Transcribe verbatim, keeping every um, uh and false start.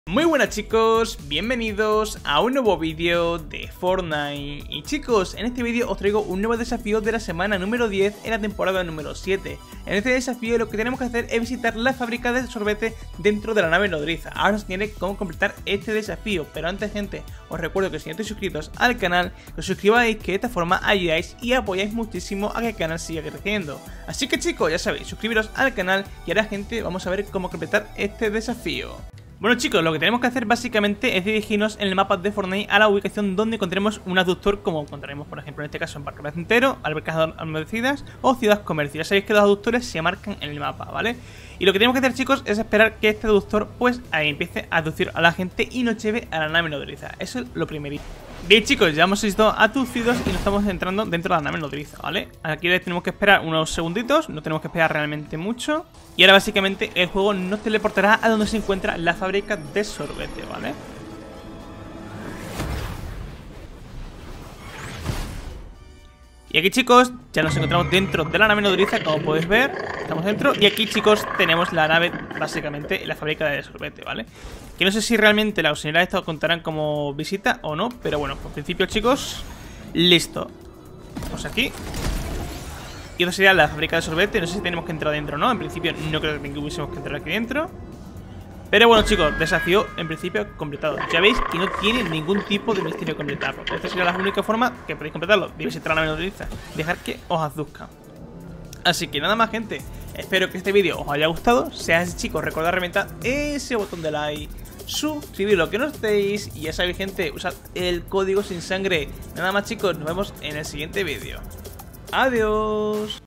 Muy buenas chicos, bienvenidos a un nuevo vídeo de Fortnite. Y chicos, en este vídeo os traigo un nuevo desafío de la semana número diez en la temporada número siete. En este desafío lo que tenemos que hacer es visitar la fábrica de sorbete dentro de la nave nodriza. Ahora os enseñaré cómo completar este desafío, pero antes gente, os recuerdo que si no estáis suscritos al canal, que os suscribáis, que de esta forma ayudáis y apoyáis muchísimo a que el canal siga creciendo. Así que chicos, ya sabéis, suscribiros al canal y ahora gente, vamos a ver cómo completar este desafío. Bueno chicos, lo que tenemos que hacer básicamente es dirigirnos en el mapa de Fortnite a la ubicación donde encontremos un aductor, como encontraremos por ejemplo en este caso en Parque Placentero, albercas adormecidas o ciudad comercial. Ya sabéis que los aductores se marcan en el mapa, ¿vale? Y lo que tenemos que hacer chicos es esperar que este aductor pues ahí empiece a aducir a la gente y nos lleve a la nave nodriza. Eso es lo primerito. Bien chicos, ya hemos sido aducidos y nos estamos entrando dentro de la nave nodriza, ¿vale? Aquí tenemos que esperar unos segunditos, no tenemos que esperar realmente mucho. Y ahora básicamente el juego nos teleportará a donde se encuentra la fábrica de sorbete, ¿vale? Y aquí chicos, ya nos encontramos dentro de la nave nodriza, como podéis ver, estamos dentro. Y aquí chicos tenemos la nave, básicamente, la fábrica de sorbete, ¿vale? Que no sé si realmente la auxiliar de esto contarán como visita o no, pero bueno, por principio chicos, listo. Vamos aquí. Y esto sería la fábrica de sorbete, no sé si tenemos que entrar dentro o no, en principio no creo que tuviésemos que entrar aquí dentro. Pero bueno chicos, desafío en principio completado. Ya veis que no tiene ningún tipo de misterio completarlo. Esta sería la única forma que podéis completarlo. Visitar la nave nodriza, dejar que os aduzca. Así que nada más gente, espero que este vídeo os haya gustado. Si es así chicos, recordad reventar ese botón de like, suscribir lo que no estéis. Y ya sabéis gente, usad el código sin sangre. Nada más chicos, nos vemos en el siguiente vídeo. Adiós.